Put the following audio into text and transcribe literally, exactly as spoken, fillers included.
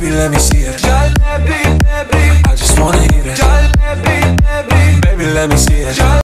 Baby, let me see it. Jalebi, lebi, I just wanna eat it. jalebi, lebi, Baby, let me see